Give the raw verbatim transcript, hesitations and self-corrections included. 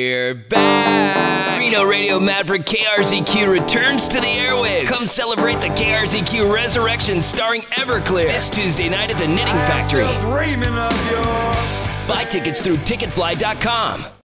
We're back! Reno Radio Maverick K R Z Q returns to the airwaves. Come celebrate the K R Z Q Resurrection starring Everclear this Tuesday night at the Knitting Factory. Buy tickets through ticket fly dot com.